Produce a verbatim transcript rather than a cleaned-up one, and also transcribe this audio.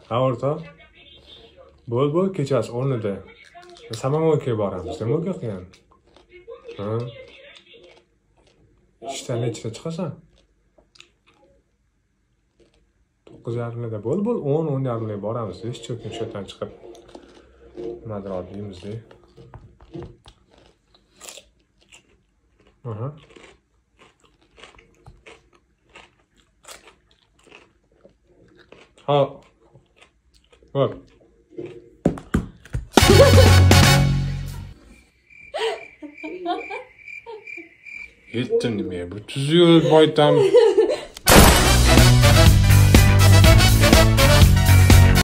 Ha o'rtoq. Bo'l bo'l kechasi o'rnida. Samovarga boramiz, nima qilgan? Ha? Ishdan nechta chiqasan? to'qqiz yarimda bo'l bo'l o'n o'n yarimda boramiz. Hech cho'kin shotdan chiqib. Nimadir oldingizda. Aha. Ha. Hop. Yettin nima bu? Tuzuyor boytam.